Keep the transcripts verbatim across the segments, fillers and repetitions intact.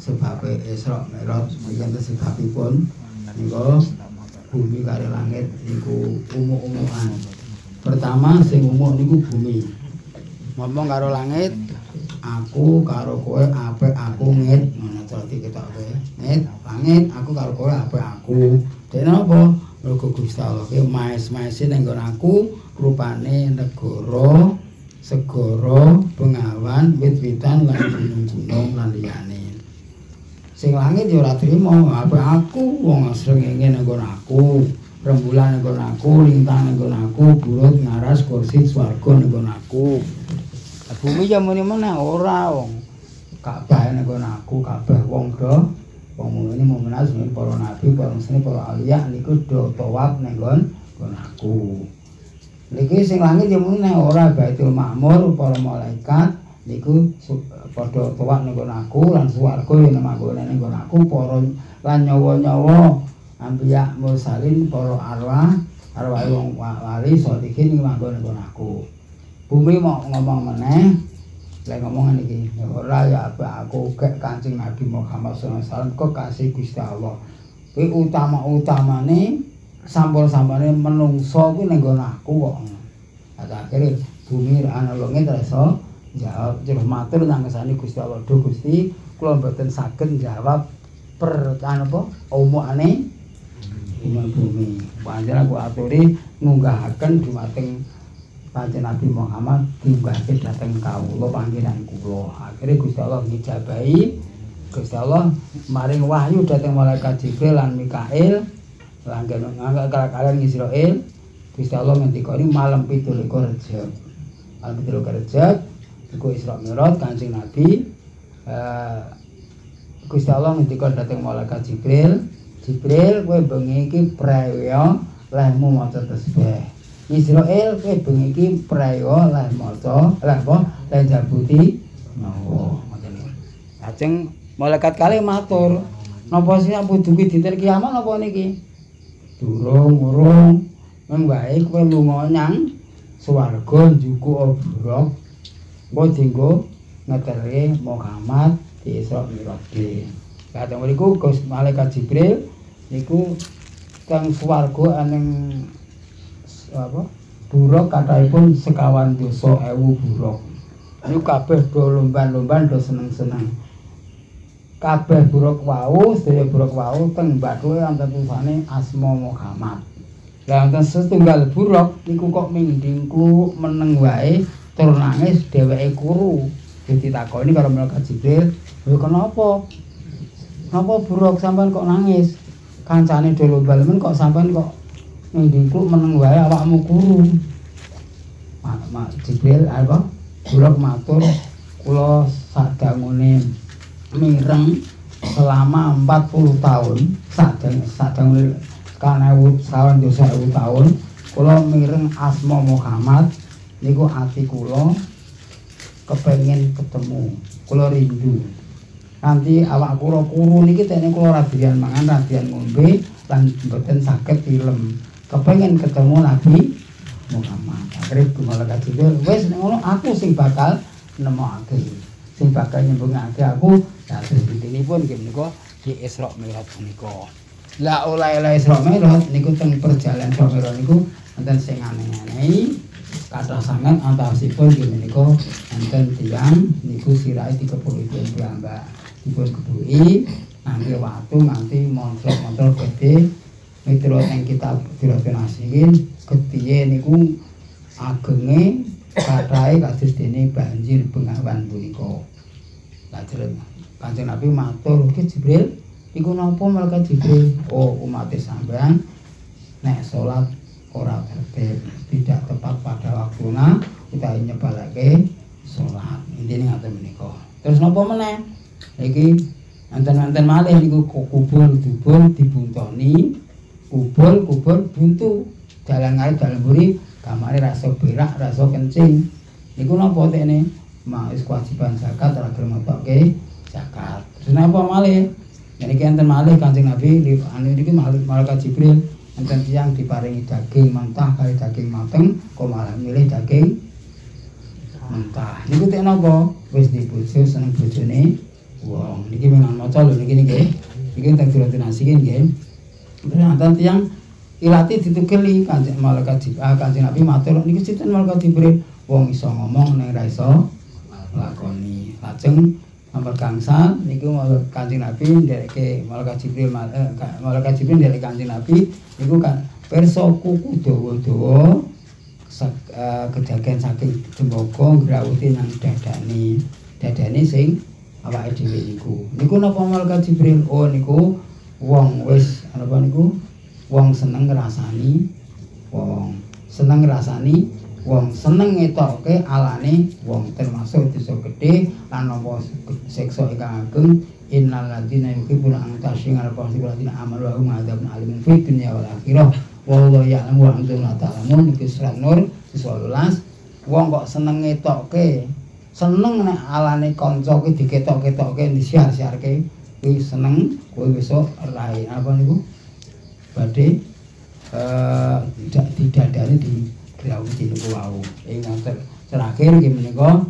sebabe Isra Mi'raj yen sebabipun niku bumi karo langit niku umuk-umukan. Pertama sing umuk niku bumi. Ngomong karo langit, aku karo kowe apik aku ngit ngono dadi ketoke. Ngit, langit aku karo kowe apik aku. Dene apa? Mergo Gusti Allah ki maes-maese ning nggon aku rupane negara, segara, bengawan, wit-witan lan gunung-gunung lan liyane. Sing langit ya ora trima apik aku wong srengenge ning nggon aku, rembulan ning nggon aku, lintang ning nggon aku, bulut ngaras kursi swarga ning nggon aku. Bumi ya muni meneh ora wong. Kabeh ning nggon aku, kabeh wong do wong muni mukmin asmin para nabi, para muslim, para auliya niku do tawaf ning nggon aku. Niki sing langit ya muni ora Baitul Ma'mur, para malaikat niku padha tawaf ning nggon aku lan swarga yen manggone ning nggon aku, para lan nyawa-nyawa anbiya mursalin, para arwah, arwah wong wali sholihin ning manggone nggon aku. Bumi mau ngomong meneh, lek ngomong ngene iki, ora ya apa aku gek Kanjeng Nabi Muhammad sallallahu alaihi wasallam kok kasih Gusti Allah. Kuwi utama-utamane sampun-sampune menungso kuwi ning nggon aku kok. Lah akhire bumi ra ana langit ra iso jawab, terus matur nang ngesani Gusti Allah, "Duh Gusti, kula mboten saged jawab per anu apa omongane bumi." Panjenengan aku aturi ngunggahaken dumateng Kanjeng Nabi Muhammad diunggahke dhateng kawula panggenan kula. Akhire Gusti Allah ngijabahi, Gusti Allah maring wahyu dhateng malaikat Jibril lan Mikail lan kaliyan Israil. Gusti Allah ngendika ini malam pitu likur Rejab. Malam pitu likur Rejab iku Isra Mi'raj Kanjeng Nabi. Eh, Gusti Allah ngendika dhateng malaikat Jibril, Jibril kowe bengi iki prayo lehmu maca tasbih. Israel kowe bengi iki prayo lan maca lan apa lan jabuti nyawa ngoten niku. Lajeng malaikat kalih matur, napa sing kudu dinten kiamat napa niki? Durung urung men wae kowe lunga nyang swarga njuku obrok. Engko dienggo ngeterke Muhammad di Isra Mi'raj. Kadang mriku Gus malaikat Jibril niku teng swarga aning apa buruk kathahipun sekawan dosa ewu buruk. Niku kabeh do lomban-lomban do seneng-seneng. Kabeh buruk wau, sedaya buruk wau teng bathuke wonten tulisane asma Muhammad. Lah wonten setunggal buruk niku kok mindingku meneng wae tur nangis dheweke kuru. Ditakoni karo malaikat Jibril, "Lho kenapa? Napa buruk sampean kok nangis? Kancane do lomba-lomban kok sampean kok mindingku meneng wae awakmu kuru." Mak mak Jibril apa? Kula matur kula sadangune mireng selama empat puluh tahun, sadang sadangune kanewu sawan dosa ewu tahun kula mireng asma Muhammad niku ati kula kepengin ketemu, kula rindu. Nanti awak kula kuru niki tene kula radian mangan, radian ngombe lan mboten saged tilem. Kepengin ketemu Nabi Muhammad. Akhire malaikat Jibril, wis ngono aku sing bakal nemokake. Sing bakal nyembungake aku. Lah dintenipun nggih menika di Isra Mi'raj menika. Lah oleh-oleh Isra Mi'raj niku teng perjalanan Isra Mi'raj niku wonten sing aneh-aneh. Kathah sanget antawisipun nggih menika wonten tiyang niku sirahe dikepulipun piyambak. Dipun kebuki nganti watu nganti montor-montor gede. Miturut ing kitab Siratul Nasihin kepiye niku agenge kathahe kados dene banjir bengawan punika. Lajeng Kanjeng Nabi matur, "Ki Jibril, iku napa malaikat Jibril?" "Oh, umat sampean nek salat ora tertib, tidak tepat pada waktuna, kita nyebalake salat." Intine ngaten menika. Terus napa meneh? Iki enten-enten malih niku kubur-kubur dibuntoni. Kubur-kubur buntu, dalan ngae dalan mburi, kamare rasa berak, rasa kencing. Niku napa tekne? Mawis kewajiban zakat ora gelem metokke zakat. Terus napa malih? Niki enten malih Kanjeng Nabi anu niki malaikat Jibril enten tiyang diparingi daging mentah kali daging mateng, kok malah milih daging mentah. Niku tek napa? Wis dibojo seneng bojone wong. Niki mengan maca lho niki niki. Niki teng dinasike nggih. Ternyata tiyang ilati ditukeli Kanjeng Malaikat Jibril. Ah, Kanjeng Nabi matur niki sinten Malaikat Jibril? Wong iso ngomong ning ra iso lakoni. Lajeng nomor gangsal niku Kanjeng Nabi ndereke Malaikat Jibril eh, Malaikat Jibril ndereke Kanjeng Nabi niku kan pirsa kuku dawa-dawa uh, kedagen saking tembaga ngrawuti nang dadane. Dadane sing awake dhewe niku. Niku napa Malaikat Jibril? Oh niku wong wis napa niku? Wong seneng ngrasani wong seneng ngrasani wong seneng ngetokke alane wong termasuk dosa gedhe lan napa siksa ingkang ageng innal ladzina yuhibbuna an tashingal qawli amal wa hum adzabun alimun fid dunya wal akhirah wallahu ya'lamu wa antum la ta'lamun. Iki surat Nur sewelas. Wong kok seneng ngetokke seneng nek alane kanca ki diketok-ketokke disiar-siarke kuwi seneng kuwi besok rai apa niku badhe eh didadani di grawuti niku wau. Ing terakhir nggih menika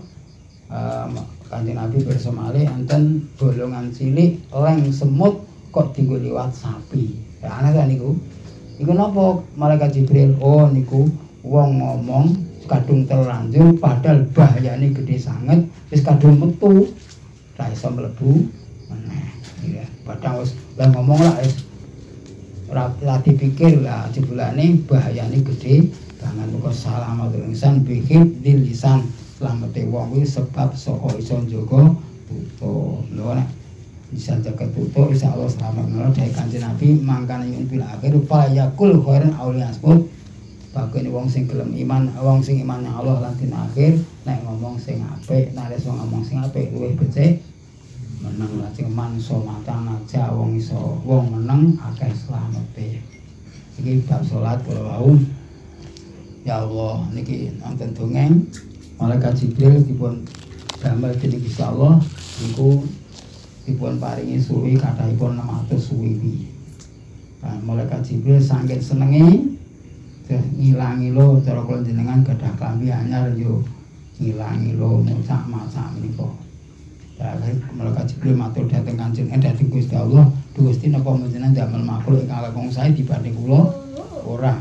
Kanjeng Nabi pirsa malih enten bolongan cilik leng semut kok dienggo liwat sapi. Ya ana ta niku. Iku napa Malaikat Jibril? Oh niku wong ngomong kadung terlanjur padahal bahayane gede sanget wis kadung metu ra iso mlebu meneh. Ya, padahal wis lah ngomong lah wis ora dipikir lah jebulane bahayane gede banget kok salamatul insan bihim dil lisan. Slamete wong kuwi sebab saka iso njaga tutuk. Lho nek bisa jaga tutuk insyaallah selamat ngono dhewe Kanjeng Nabi mangkane ing bil akhir fa yakul khairan auliasmut. Bagene wong sing gelem iman, wong sing iman nang Allah lan dina akhir nek ngomong sing apik, nek wis ngomong sing apik luwih becik meneng lajeng manso matang aja wong iso wong meneng akeh slamete. Iki bab salat kula wau. Ya Allah niki wonten dongeng Malaikat Jibril dipun damel dening Gusti Allah niku dipun paringi suwi kathahipun enam atus suwi. Nah, Malaikat Jibril saking senenge ngilangi lo cara kula jenengan gadah klambi anyar yo ngilangi lo macak-macak menika. Ya Malaikat Jibril matur dhateng Kanjeng eh dhateng Gusti Allah, Gusti napa panjenengan damel makhluk ingkang langkung sae dibanding kula ora.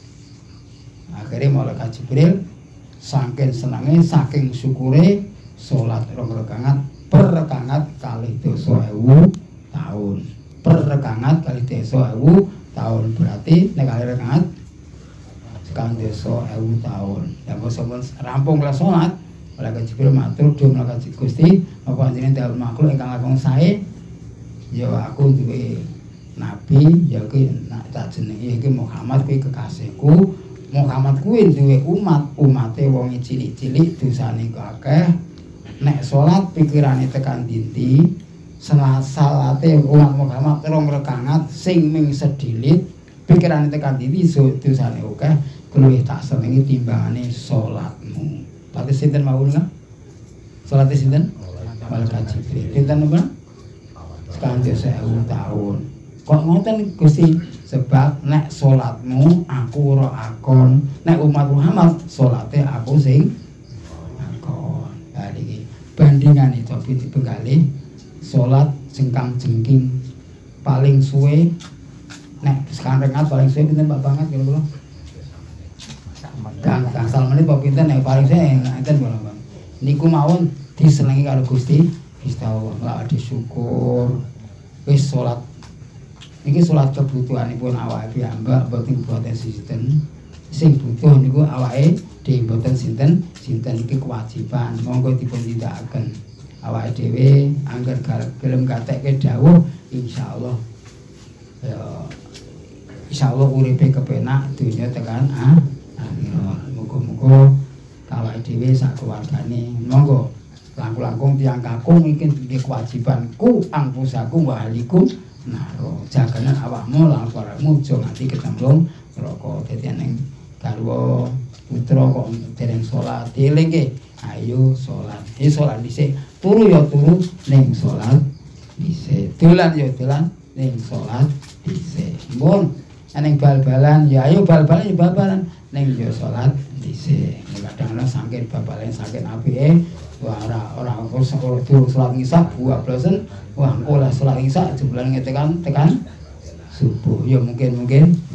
Akhire Malaikat Jibril saking senenge saking syukure salat rong rakaat per rakaat kalih dosa ewu tahun. Per rakaat kalih dosa ewu tahun berarti nek kalih rakaat sekang dosa ewu tahun. Ya sampun rampung lah salat Malaikat Jibril matur dhuwur Malaikat Gusti apa panjenengan dalem makhluk ingkang langkung sae ya aku duwe nabi ya ki tak jenenge iki Muhammad kuwi kekasihku. Muhammad kuwi duwe umat, umate wong cilik-cilik dosane akeh. Nek salat pikirane tekan dinti, salate umat Muhammad rong rakaat sing ming sedilit, pikirane tekan dinti dosane akeh, luwih tak senengi timbangane salatmu. Tapi sinten mawon nggih? Salate sinten? Malaikat Jibril. Sinten napa? Sekarang dosa ewu tahun. Kok ngoten Gusti? Sebab nek salatmu aku ora akon, nek umat Muhammad salate aku sing akon. Lah iki bandingan itu pinti penggalih salat jengkang jengking paling suwe nek sekarang rengat paling suwe pinten Pak banget kira kula. Kang gangsal menit apa pinten nek paling suwe ngenten kula Bang. Niku mawon disenengi karo Gusti, Gusti Allah lah disyukur wis salat. Niki salat kebutuhanipun awake piyambak boten boten sinten. Sing butuh niku awake dhewe boten sinten, sinten iki kewajiban. Monggo dipun tindakaken. Awake dhewe angger gelem gatekke dawuh insyaallah ya insyaallah uripe kepenak dunya tekan ah akhirat. Muga-muga awake dhewe sak keluargane monggo langkung-langkung tiyang kakung iki nggih kewajibanku angpusaku wa ahlikum naro jaganan awakmu lan paramu aja nganti kecemplung neraka. Dadi ning garwa putra kok dereng salat dielingke ayo salat iki salat dhisik turu ya turu ning salat dhisik dolan ya dolan ning salat dhisik. Mun ning bal-balan ya ayo bal-balan ya bal-balan ning yo salat dhisik. Kadang-kadang saking bapakne saking apike, wah ora ora usah durung salat isya bablasen, wah ora salat isya jebulane tekan tekan subuh. Ya mungkin-mungkin